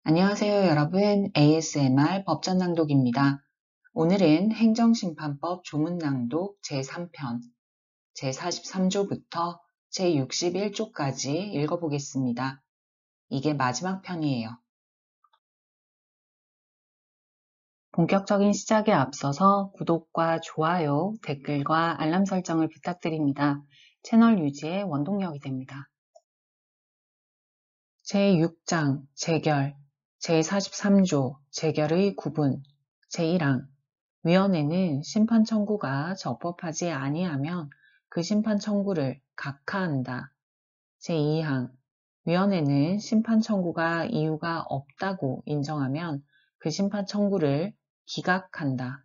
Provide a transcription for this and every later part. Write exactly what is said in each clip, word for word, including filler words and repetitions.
안녕하세요, 여러분. 에이에스엠알 법전낭독입니다. 오늘은 행정심판법 조문낭독 제삼 편, 제사십삼 조부터 제육십일 조까지 읽어보겠습니다. 이게 마지막 편이에요. 본격적인 시작에 앞서서 구독과 좋아요, 댓글과 알람 설정을 부탁드립니다. 채널 유지에 원동력이 됩니다. 제육 장 재결, 제사십삼 조 재결의 구분, 제일 항 위원회는 심판 청구가 적법하지 아니하면 그 심판 청구를 각하한다. 제이 항 위원회는 심판 청구가 이유가 없다고 인정하면 그 심판 청구를 기각한다.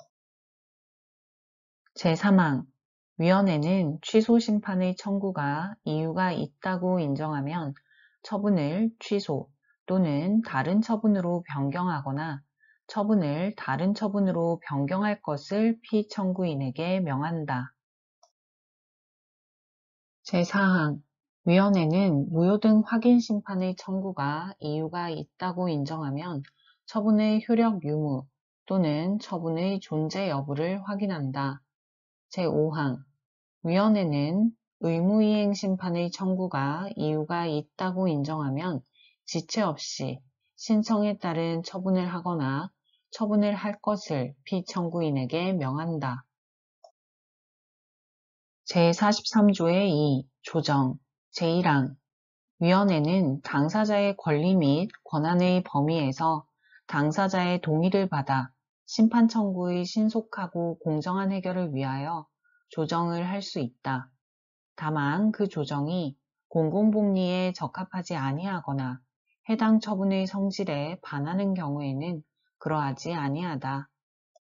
제삼 항 위원회는 취소 심판의 청구가 이유가 있다고 인정하면 처분을 취소 또는 다른 처분으로 변경하거나 처분을 다른 처분으로 변경할 것을 피청구인에게 명한다. 제사 항 위원회는 무효 등 확인 심판의 청구가 이유가 있다고 인정하면 처분의 효력 유무 또는 처분의 존재 여부를 확인한다. 제오 항 위원회는 의무이행 심판의 청구가 이유가 있다고 인정하면 지체 없이 신청에 따른 처분을 하거나 처분을 할 것을 피청구인에게 명한다. 제사십삼 조의 이 조정 제일 항 위원회는 당사자의 권리 및 권한의 범위에서 당사자의 동의를 받아 심판 청구의 신속하고 공정한 해결을 위하여 조정을 할 수 있다. 다만 그 조정이 공공복리에 적합하지 아니하거나 해당 처분의 성질에 반하는 경우에는 그러하지 아니하다.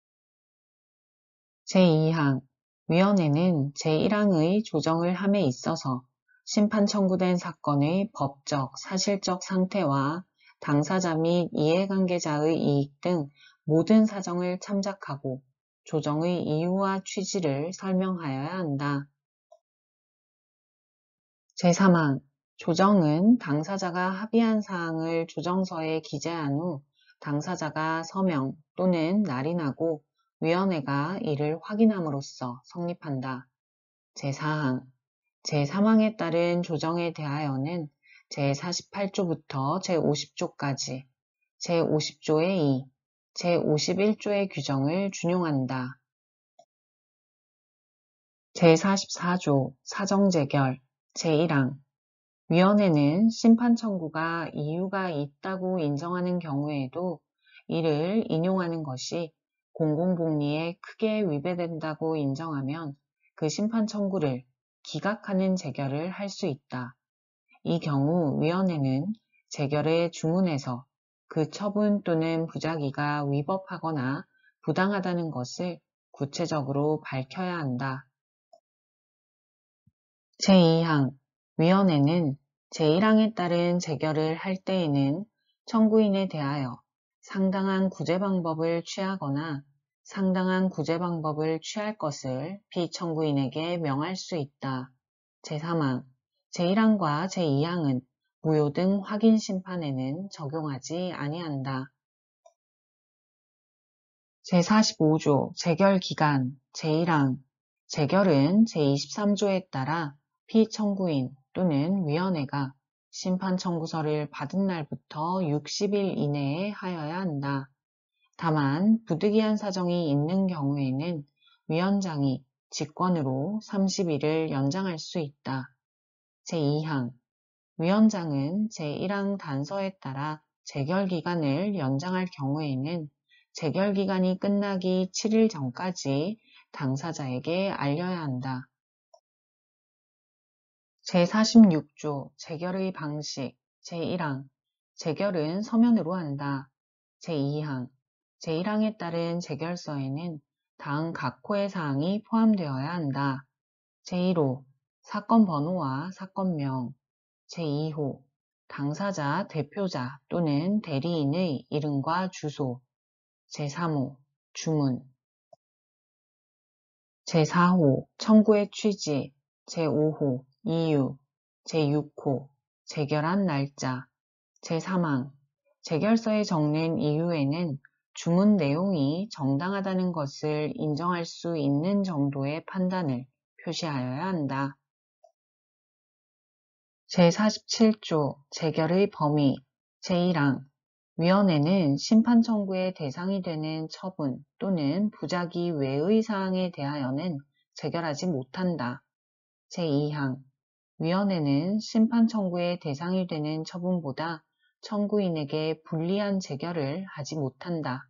제이 항 위원회는 제일 항의 조정을 함에 있어서 심판 청구된 사건의 법적, 사실적 상태와 당사자 및 이해관계자의 이익 등 모든 사정을 참작하고 조정의 이유와 취지를 설명하여야 한다. 제삼 항 조정은 당사자가 합의한 사항을 조정서에 기재한 후 당사자가 서명 또는 날인하고 위원회가 이를 확인함으로써 성립한다. 제사 항 제삼 항에 따른 조정에 대하여는 제사십팔 조부터 제오십 조까지 제오십 조의 이, 제오십일 조의 규정을 준용한다. 제사십사 조 사정재결 제일 항 위원회는 심판 청구가 이유가 있다고 인정하는 경우에도 이를 인용하는 것이 공공복리에 크게 위배된다고 인정하면 그 심판 청구를 기각하는 재결을 할 수 있다. 이 경우 위원회는 재결의 주문에서 그 처분 또는 부작위가 위법하거나 부당하다는 것을 구체적으로 밝혀야 한다. 제이 항 위원회는 제일 항에 따른 재결을 할 때에는 청구인에 대하여 상당한 구제 방법을 취하거나 상당한 구제 방법을 취할 것을 피청구인에게 명할 수 있다. 제삼 항 제일 항과 제이 항은 무효 등 확인 심판에는 적용하지 아니한다. 제사십오 조 재결기간 제일 항 재결은 제이십삼 조에 따라 피청구인 또는 위원회가 심판 청구서를 받은 날부터 육십 일 이내에 하여야 한다. 다만 부득이한 사정이 있는 경우에는 위원장이 직권으로 삼십 일을 연장할 수 있다. 제이 항 위원장은 제일 항 단서에 따라 재결기간을 연장할 경우에는 재결기간이 끝나기 칠 일 전까지 당사자에게 알려야 한다. 제사십육 조 재결의 방식 제일 항 재결은 서면으로 한다. 제이 항 제일 항에 따른 재결서에는 다음 각호의 사항이 포함되어야 한다. 제일 호 사건 번호와 사건명 제이 호 당사자 대표자 또는 대리인의 이름과 주소 제삼 호 주문 제사 호 청구의 취지 제오 호 이유 제육 호 재결한 날짜 제삼 항 재결서에 적는 이유에는 주문 내용이 정당하다는 것을 인정할 수 있는 정도의 판단을 표시하여야 한다. 제사십칠 조 재결의 범위 제일 항 위원회는 심판 청구의 대상이 되는 처분 또는 부작위 외의 사항에 대하여는 재결하지 못한다. 제이 항 위원회는 심판 청구의 대상이 되는 처분보다 청구인에게 불리한 재결을 하지 못한다.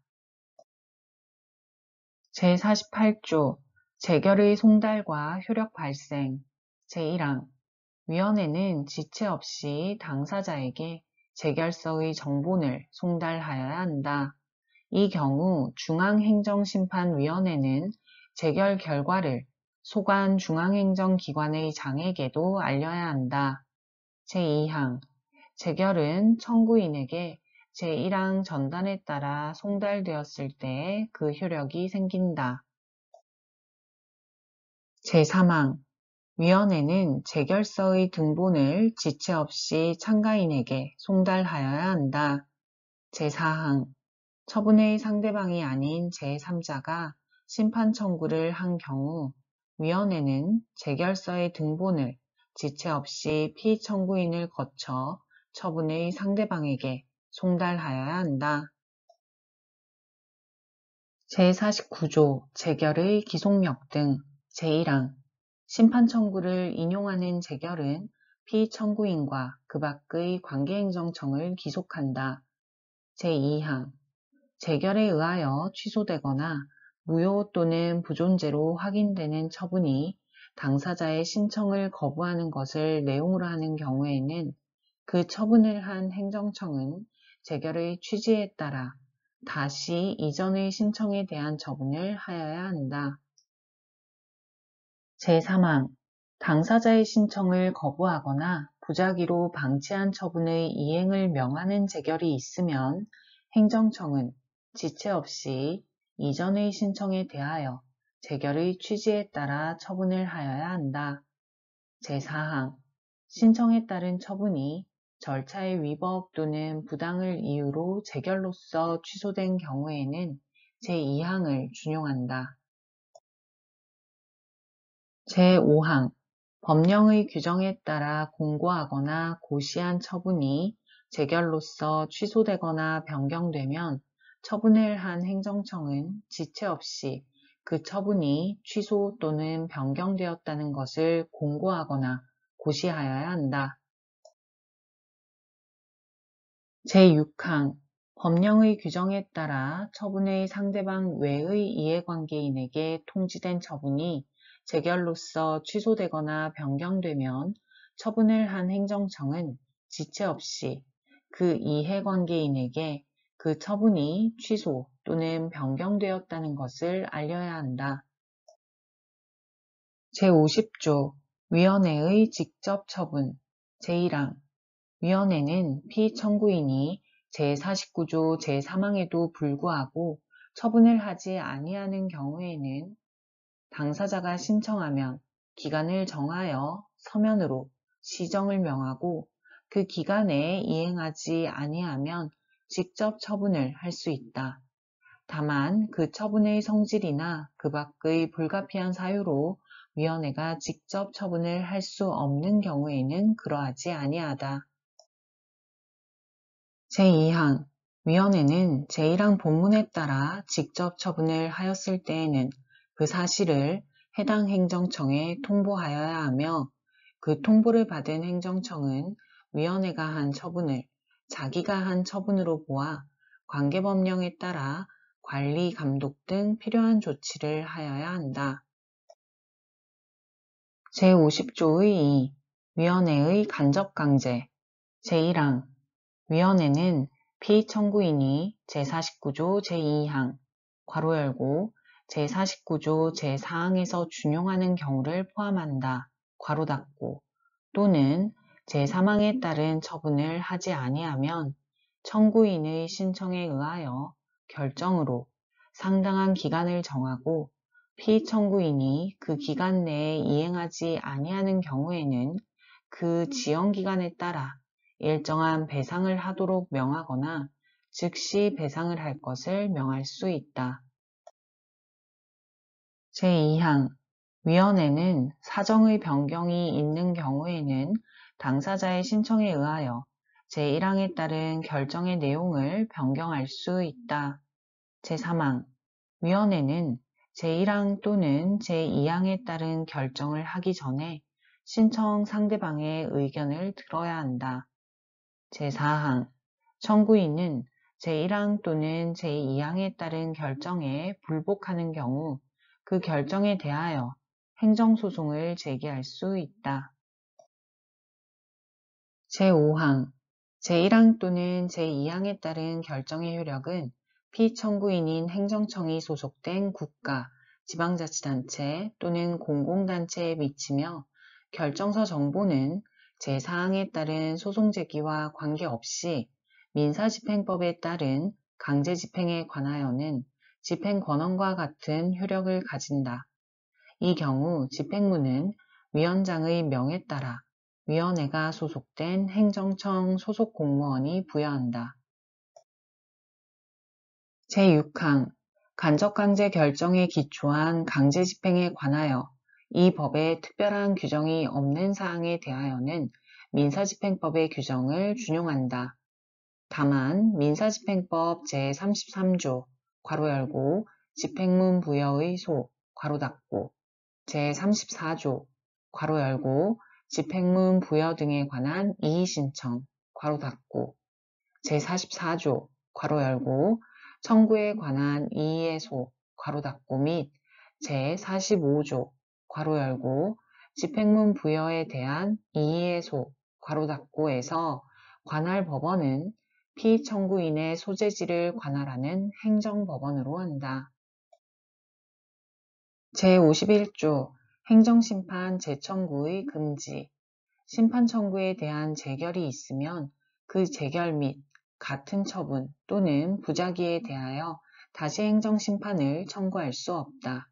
제사십팔 조 재결의 송달과 효력 발생 제일 항 위원회는 지체 없이 당사자에게 재결서의 정본을 송달하여야 한다. 이 경우 중앙행정심판위원회는 재결 결과를 소관 중앙행정기관의 장에게도 알려야 한다. 제이 항 재결은 청구인에게 제일 항 전단에 따라 송달되었을 때 그 효력이 생긴다. 제삼 항 위원회는 재결서의 등본을 지체 없이 참가인에게 송달하여야 한다. 제사 항 처분의 상대방이 아닌 제삼 자가 심판 청구를 한 경우 위원회는 재결서의 등본을 지체 없이 피청구인을 거쳐 처분의 상대방에게 송달하여야 한다. 제사십구 조 재결의 기속력 등 제일 항 심판 청구를 인용하는 재결은 피청구인과 그 밖의 관계행정청을 기속한다. 제이 항 재결에 의하여 취소되거나 무효 또는 부존재로 확인되는 처분이 당사자의 신청을 거부하는 것을 내용으로 하는 경우에는 그 처분을 한 행정청은 재결의 취지에 따라 다시 이전의 신청에 대한 처분을 하여야 한다. 제삼 항 당사자의 신청을 거부하거나 부작위로 방치한 처분의 이행을 명하는 재결이 있으면 행정청은 지체 없이 이전의 신청에 대하여 재결의 취지에 따라 처분을 하여야 한다. 제사 항 신청에 따른 처분이 절차의 위법 또는 부당을 이유로 재결로서 취소된 경우에는 제이 항을 준용한다. 제오 항 법령의 규정에 따라 공고하거나 고시한 처분이 재결로서 취소되거나 변경되면 처분을 한 행정청은 지체 없이 그 처분이 취소 또는 변경되었다는 것을 공고하거나 고시하여야 한다. 제육 항 법령의 규정에 따라 처분의 상대방 외의 이해관계인에게 통지된 처분이 재결로서 취소되거나 변경되면 처분을 한 행정청은 지체 없이 그 이해관계인에게 그 처분이 취소 또는 변경되었다는 것을 알려야 한다. 제오십 조 위원회의 직접 처분 제일 항 위원회는 피청구인이 제사십구 조 제삼 항에도 불구하고 처분을 하지 아니하는 경우에는 당사자가 신청하면 기간을 정하여 서면으로 시정을 명하고 그 기간 내에 이행하지 아니하면 직접 처분을 할 수 있다. 다만 그 처분의 성질이나 그 밖의 불가피한 사유로 위원회가 직접 처분을 할 수 없는 경우에는 그러하지 아니하다. 제이 항 위원회는 제일 항 본문에 따라 직접 처분을 하였을 때에는 그 사실을 해당 행정청에 통보하여야 하며 그 통보를 받은 행정청은 위원회가 한 처분을 자기가 한 처분으로 보아 관계법령에 따라 관리, 감독 등 필요한 조치를 하여야 한다. 제오십 조의 이 위원회의 간접강제 제일 항 위원회는 피청구인이 제사십구 조 제이 항 괄호 열고 제사십구 조 제사 항에서 준용하는 경우를 포함한다. 괄호 닫고 또는 제삼 항에 따른 처분을 하지 아니하면 청구인의 신청에 의하여 결정으로 상당한 기간을 정하고 피청구인이 그 기간 내에 이행하지 아니하는 경우에는 그 지연기간에 따라 일정한 배상을 하도록 명하거나 즉시 배상을 할 것을 명할 수 있다. 제이 항 위원회는 사정의 변경이 있는 경우에는 당사자의 신청에 의하여 제일 항에 따른 결정의 내용을 변경할 수 있다. 제삼 항 위원회는 제일 항 또는 제이 항에 따른 결정을 하기 전에 신청 상대방의 의견을 들어야 한다. 제사 항 청구인은 제일 항 또는 제이 항에 따른 결정에 불복하는 경우 그 결정에 대하여 행정소송을 제기할 수 있다. 제오 항 제일 항 또는 제이 항에 따른 결정의 효력은 피청구인인 행정청이 소속된 국가, 지방자치단체 또는 공공단체에 미치며 결정서 정보는 제사 항에 따른 소송 제기와 관계없이 민사집행법에 따른 강제집행에 관하여는 집행권한과 같은 효력을 가진다. 이 경우 집행부는 위원장의 명에 따라 위원회가 소속된 행정청 소속 공무원이 부여한다. 제육 항 간접강제 결정에 기초한 강제집행에 관하여 이 법에 특별한 규정이 없는 사항에 대하여는 민사집행법의 규정을 준용한다. 다만 민사집행법 제삼십삼 조 괄호 열고 집행문 부여의 소 괄호 닫고 제삼십사 조 괄호 열고 집행문 부여 등에 관한 이의신청 괄호 닫고 제사십사 조 괄호 열고 청구에 관한 이의의 소 괄호 닫고 및 제사십오 조 괄호 열고 집행문 부여에 대한 이의의 소 괄호 닫고에서 관할 법원은 피청구인의 소재지를 관할하는 행정법원으로 한다. 제오십일 조 행정심판 재청구의 금지 심판 청구에 대한 재결이 있으면 그 재결 및 같은 처분 또는 부작위에 대하여 다시 행정심판을 청구할 수 없다.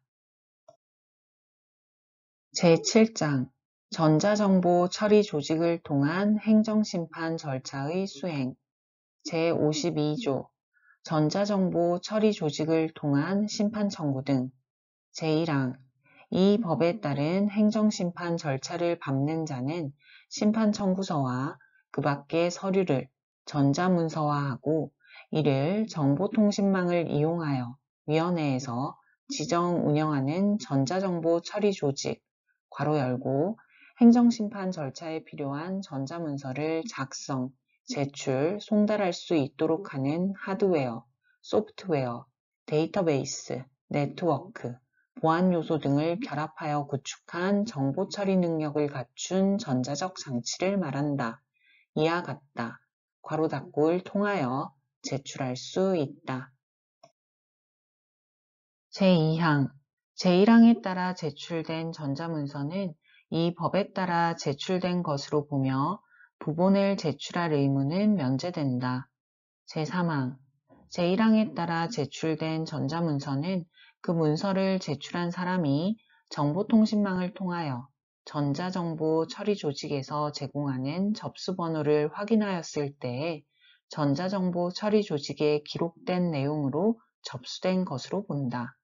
제칠 장 전자정보 처리 조직을 통한 행정심판 절차의 수행 제오십이 조 전자정보 처리 조직을 통한 심판 청구 등 제일 항 이 법에 따른 행정심판 절차를 밟는 자는 심판 청구서와 그 밖의 서류를 전자문서화하고 이를 정보통신망을 이용하여 위원회에서 지정 운영하는 전자정보 처리 조직 괄호 열고 행정심판 절차에 필요한 전자문서를 작성, 제출, 송달할 수 있도록 하는 하드웨어, 소프트웨어, 데이터베이스, 네트워크, 보안 요소 등을 결합하여 구축한 정보 처리 능력을 갖춘 전자적 장치를 말한다. 이와 같다. 괄호 닫고를 통하여 제출할 수 있다. 제이 항 제일 항에 따라 제출된 전자문서는 이 법에 따라 제출된 것으로 보며 부본을 제출할 의무는 면제된다. 제삼 항 제일 항에 따라 제출된 전자문서는 그 문서를 제출한 사람이 정보통신망을 통하여 전자정보 처리 조직에서 제공하는 접수번호를 확인하였을 때에 전자정보 처리 조직에 기록된 내용으로 접수된 것으로 본다.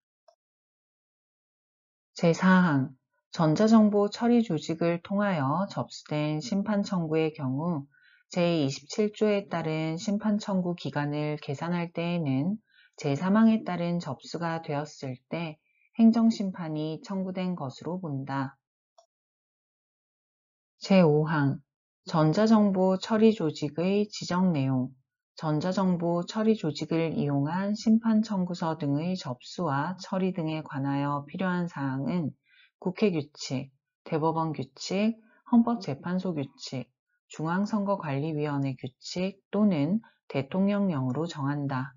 제사 항 전자정보 처리 조직을 통하여 접수된 심판 청구의 경우 제이십칠 조에 따른 심판 청구 기간을 계산할 때에는 제삼 항에 따른 접수가 되었을 때 행정심판이 청구된 것으로 본다. 제오 항 전자정보 처리 조직의 지정 내용 전자정보 처리 조직을 이용한 심판 청구서 등의 접수와 처리 등에 관하여 필요한 사항은 국회규칙, 대법원 규칙, 헌법재판소 규칙, 중앙선거관리위원회 규칙 또는 대통령령으로 정한다.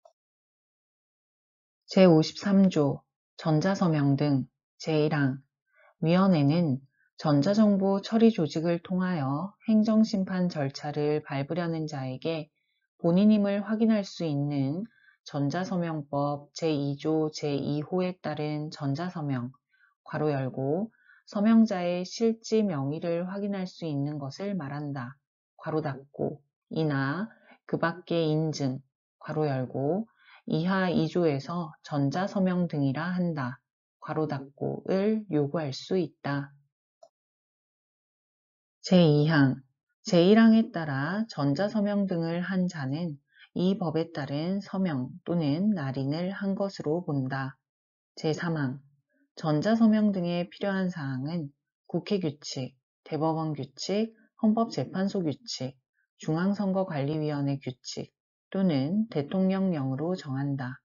제오십삼 조 전자서명 등 제일 항 위원회는 전자정보 처리 조직을 통하여 행정심판 절차를 밟으려는 자에게 본인임을 확인할 수 있는 전자서명법 제이 조 제이 호에 따른 전자서명 괄호 열고 서명자의 실지 명의를 확인할 수 있는 것을 말한다. 괄호 닫고 이나 그 밖의 인증 괄호 열고 이하 이 조에서 전자서명 등이라 한다. 괄호 닫고을 요구할 수 있다. 제이 항 제일 항에 따라 전자서명 등을 한 자는 이 법에 따른 서명 또는 날인을 한 것으로 본다. 제삼 항 전자서명 등에 필요한 사항은 국회규칙, 대법원 규칙, 헌법재판소 규칙, 중앙선거관리위원회 규칙 또는 대통령령으로 정한다.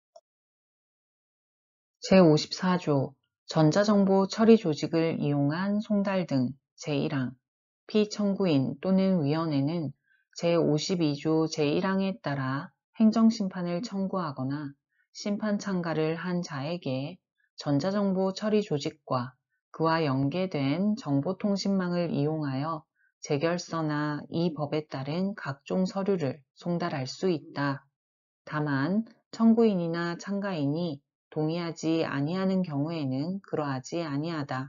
제오십사 조 전자정보 처리 조직을 이용한 송달 등 제일 항 피청구인 또는 위원회는 제오십이 조 제일 항에 따라 행정심판을 청구하거나 심판 참가를 한 자에게 전자정보 처리 조직과 그와 연계된 정보통신망을 이용하여 재결서나 이 법에 따른 각종 서류를 송달할 수 있다. 다만 청구인이나 참가인이 동의하지 아니하는 경우에는 그러하지 아니하다.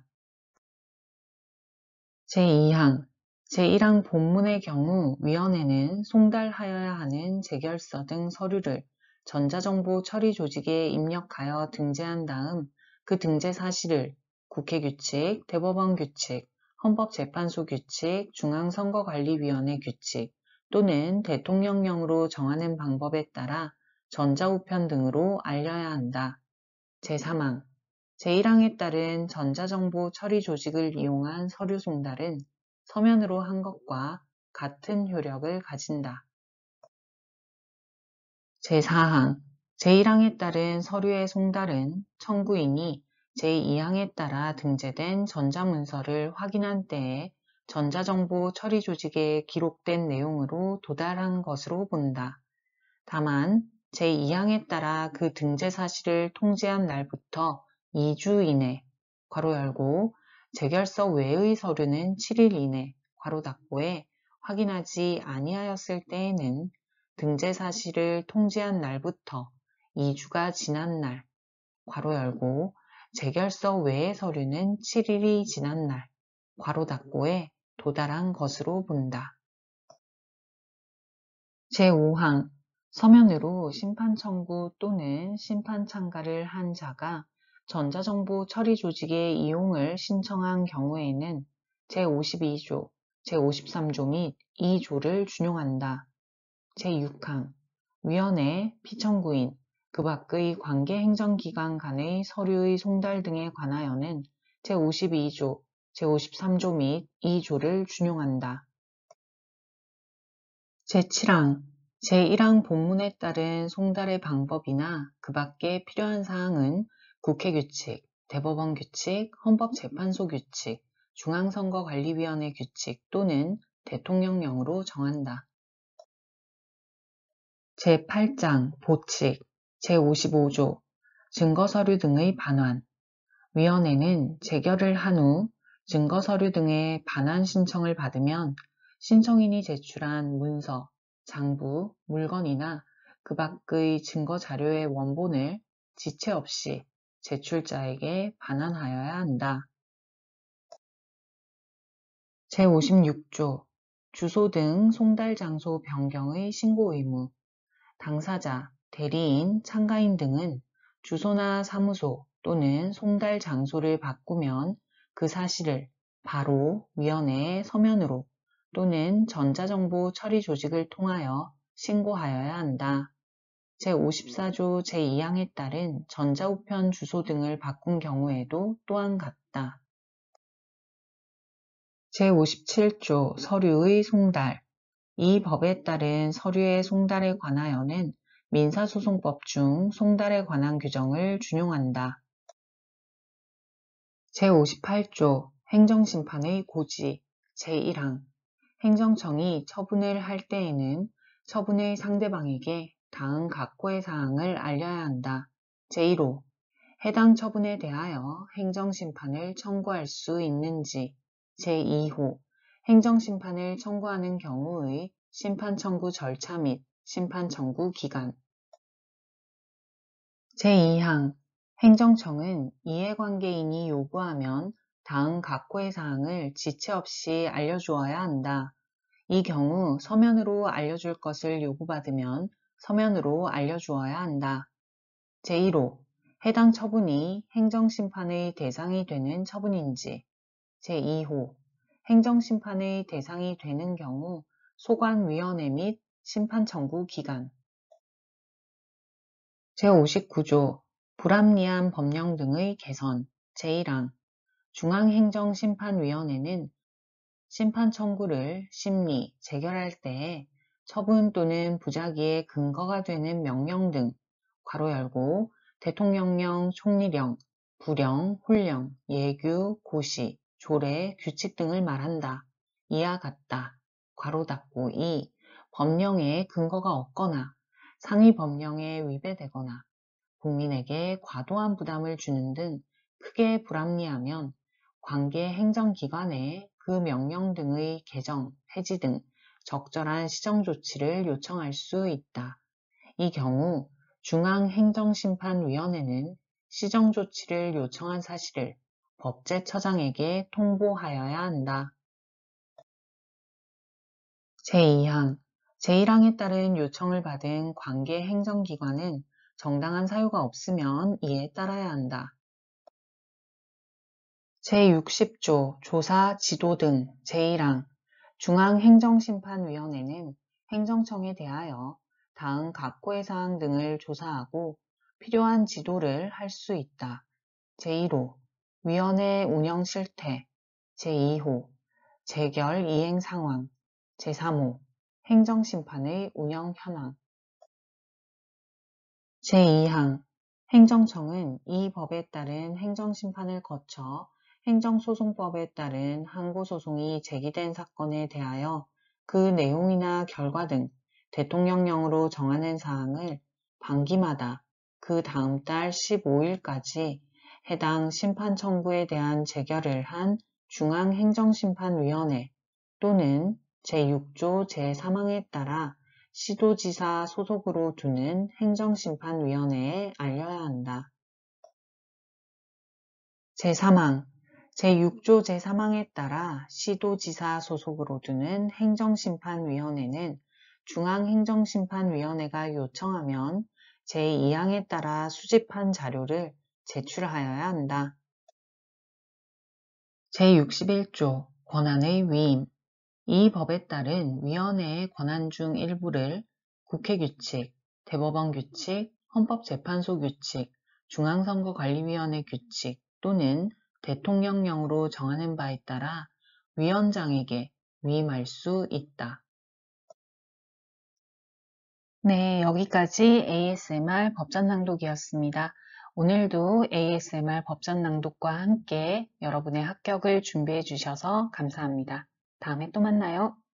제이 항 제일 항 본문의 경우 위원회는 송달하여야 하는 재결서 등 서류를 전자정보 처리 조직에 입력하여 등재한 다음 그 등재 사실을 국회규칙, 대법원 규칙, 헌법재판소 규칙, 중앙선거관리위원회 규칙 또는 대통령령으로 정하는 방법에 따라 전자우편 등으로 알려야 한다. 제삼 항 제일 항에 따른 전자정보 처리 조직을 이용한 서류 송달은 서면으로 한 것과 같은 효력을 가진다. 제사 항 제일 항에 따른 서류의 송달은 청구인이 제이 항에 따라 등재된 전자문서를 확인한 때에 전자정보 처리 조직에 기록된 내용으로 도달한 것으로 본다. 다만 제이 항에 따라 그 등재 사실을 통지한 날부터 이 주 이내 괄호 열고 재결서 외의 서류는 칠 일 이내 괄호 닫고에 확인하지 아니하였을 때에는 등재 사실을 통지한 날부터 이 주가 지난 날 괄호 열고 재결서 외의 서류는 칠 일이 지난 날 괄호 닫고에 도달한 것으로 본다. 제오 항 서면으로 심판 청구 또는 심판 참가를 한 자가 전자정보 처리 조직의 이용을 신청한 경우에는 제오십이 조, 제오십삼 조 및 이 조를 준용한다. 제육 항 위원회, 피청구인, 그 밖의 관계행정기관 간의 서류의 송달 등에 관하여는 제오십이 조, 제오십삼 조 및 이 조를 준용한다. 제칠 항 제일 항 본문에 따른 송달의 방법이나 그 밖에 필요한 사항은 국회규칙, 대법원 규칙, 헌법재판소 규칙, 중앙선거관리위원회 규칙 또는 대통령령으로 정한다. 제팔 장 보칙 제오십오 조 증거서류 등의 반환 위원회는 재결을 한 후 증거서류 등의 반환 신청을 받으면 신청인이 제출한 문서, 장부, 물건이나 그 밖의 증거자료의 원본을 지체 없이 제출자에게 반환하여야 한다. 제오십육 조 주소 등 송달 장소 변경의 신고 의무 당사자, 대리인, 참가인 등은 주소나 사무소 또는 송달 장소를 바꾸면 그 사실을 바로 위원회에 서면으로 또는 전자정보 처리 조직을 통하여 신고하여야 한다. 제오십사 조 제이 항에 따른 전자우편 주소 등을 바꾼 경우에도 또한 같다. 제오십칠 조 서류의 송달 이 법에 따른 서류의 송달에 관하여는 민사소송법 중 송달에 관한 규정을 준용한다. 제오십팔 조 행정심판의 고지 제일 항 행정청이 처분을 할 때에는 처분의 상대방에게 다음 각호의 사항을 알려야 한다. 제일 호 해당 처분에 대하여 행정심판을 청구할 수 있는지 제이 호 행정심판을 청구하는 경우의 심판청구 절차 및 심판청구 기간 제이 항 행정청은 이해관계인이 요구하면 다음 각호의 사항을 지체 없이 알려주어야 한다. 이 경우 서면으로 알려줄 것을 요구받으면 서면으로 알려주어야 한다. 제일 호. 해당 처분이 행정심판의 대상이 되는 처분인지. 제이 호. 행정심판의 대상이 되는 경우 소관위원회 및 심판청구 기간. 제오십구 조. 불합리한 법령 등의 개선. 제일 항. 중앙행정심판위원회는 심판 청구를 심리, 재결할 때에 처분 또는 부작위의 근거가 되는 명령 등 괄호 열고 대통령령, 총리령, 부령, 홀령, 예규, 고시, 조례, 규칙 등을 말한다. 이와 같다. 괄호 닫고 이. 법령에 근거가 없거나 상위 법령에 위배되거나 국민에게 과도한 부담을 주는 등 크게 불합리하면 관계 행정기관에 그 명령 등의 개정, 폐지 등 적절한 시정조치를 요청할 수 있다. 이 경우 중앙행정심판위원회는 시정조치를 요청한 사실을 법제처장에게 통보하여야 한다. 제이 항. 제일 항에 따른 요청을 받은 관계 행정기관은 정당한 사유가 없으면 이에 따라야 한다. 제육십 조. 조사, 지도 등. 제일 항. 중앙행정심판위원회는 행정청에 대하여 다음 각고의 사항 등을 조사하고 필요한 지도를 할 수 있다. 제일 호. 위원회 운영 실태. 제이 호. 재결 이행 상황. 제삼 호. 행정심판의 운영 현황. 제이 항. 행정청은 이 법에 따른 행정심판을 거쳐 행정소송법에 따른 항고소송이 제기된 사건에 대하여 그 내용이나 결과 등 대통령령으로 정하는 사항을 반기마다 그 다음 달 십오 일까지 해당 심판 청구에 대한 재결을 한 중앙행정심판위원회 또는 제육 조 제삼 항에 따라 시도지사 소속으로 두는 행정심판위원회에 알려야 한다. 제삼 항. 제육 조 제삼 항에 따라 시도지사 소속으로 두는 행정심판위원회는 중앙행정심판위원회가 요청하면 제이 항에 따라 수집한 자료를 제출하여야 한다. 제육십일 조. 권한의 위임. 이 법에 따른 위원회의 권한 중 일부를 국회규칙, 대법원규칙, 헌법재판소 규칙, 중앙선거관리위원회 규칙 또는 대통령령으로 정하는 바에 따라 위원장에게 위임할 수 있다. 네, 여기까지 에이에스엠알 법전 낭독이었습니다. 오늘도 에이에스엠알 법전 낭독과 함께 여러분의 합격을 준비해 주셔서 감사합니다. 다음에 또 만나요.